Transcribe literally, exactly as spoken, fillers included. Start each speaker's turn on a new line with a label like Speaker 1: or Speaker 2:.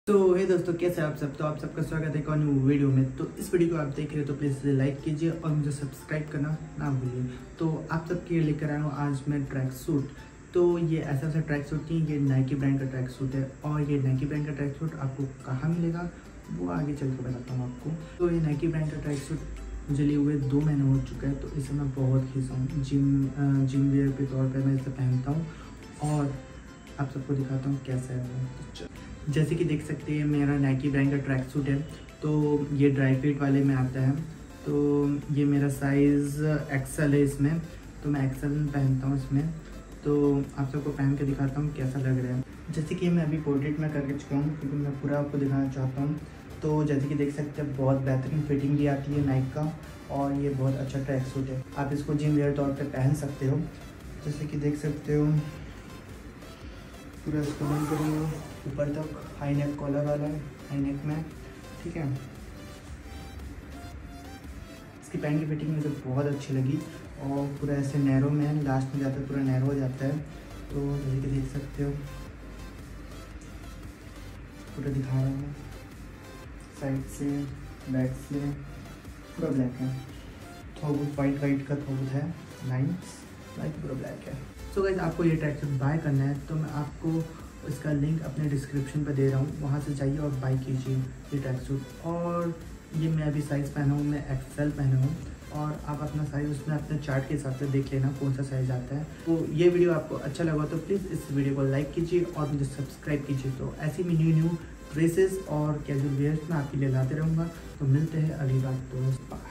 Speaker 1: तो हे दोस्तों, कैसे आप सब। तो आप सबका स्वागत है एक और न्यू वीडियो में। तो इस वीडियो को आप देख रहे हो तो प्लीज़ इसे लाइक कीजिए और मुझे सब्सक्राइब करना ना भूलिए। तो आप सबके लिए लेकर आया हूँ आज मैं ट्रैक सूट। तो ये ऐसा ऐसा ट्रैक सूट नहीं, ये नाइकी ब्रांड का ट्रैक सूट है। और ये नाइकी ब्रांड का ट्रैक सूट आपको कहाँ मिलेगा वो आगे चल के बताता हूँ आपको। तो ये नाइकी ब्रांड का ट्रैक सूट मुझे लिए हुए दो महीने हो चुका है। तो इसे मैं बहुत खींचा हूँ। जिम जिम वेयर के तौर पर मैं इसे पहनता हूँ और आप सबको दिखाता हूँ कैसा है वो। जैसे कि देख सकते हैं मेरा नाइकी ब्रांड का ट्रैक सूट है। तो ये ड्राई फिट वाले में आता है। तो ये मेरा साइज़ एक्सेल है इसमें। तो मैं एक्सेल पहनता हूँ इसमें। तो आप सबको पहन के दिखाता हूँ कैसा लग रहा है। जैसे कि मैं अभी पोर्ट्रेट में करके चुका हूँ क्योंकि मैं पूरा आपको दिखाना चाहता हूँ। तो जैसे कि देख सकते हैं बहुत बेहतरीन फिटिंग भी आती है नाइक का और ये बहुत अच्छा ट्रैक सूट है। आप इसको जिम वेयर तौर पर पहन सकते हो। जैसे कि देख सकते हो पूरा इसको बंद करूँगा ऊपर तक, हाई नेक कॉलर वाला है हाई नेक में, ठीक है। इसकी पैंट की फिटिंग मुझे बहुत अच्छी लगी और पूरा ऐसे नैरो में है, लास्ट में जाता है पूरा नैरो हो जाता है। तो जैसे कि देख सकते हो पूरा दिखा रहा हूँ साइड से बैक से, पूरा ब्लैक है। थोबूत वाइट वाइट का थोबूत है, लाइन्स लाइक पूरा ब्लैक है। सो गाइस, आपको ये ट्रैक सूट बाय करना है तो मैं आपको इसका लिंक अपने डिस्क्रिप्शन पर दे रहा हूँ, वहाँ से जाइए और बाय कीजिए ये ट्रैक सूट। और ये मैं अभी साइज़ पहना हूँ, मैं एक्सेल पहना हूँ और आप अपना साइज़ उसमें अपने चार्ट के हिसाब से देख लेना कौन सा साइज़ आता है। तो ये वीडियो आपको अच्छा लगा तो प्लीज़ इस वीडियो को लाइक कीजिए और मुझे सब्सक्राइब कीजिए। तो ऐसी भी न्यू न्यू ड्रेसेस और कैजुअल वेयर्स मैं आपके लिए लाते रहूँगा। तो मिलते हैं अगली बार, दोस्त।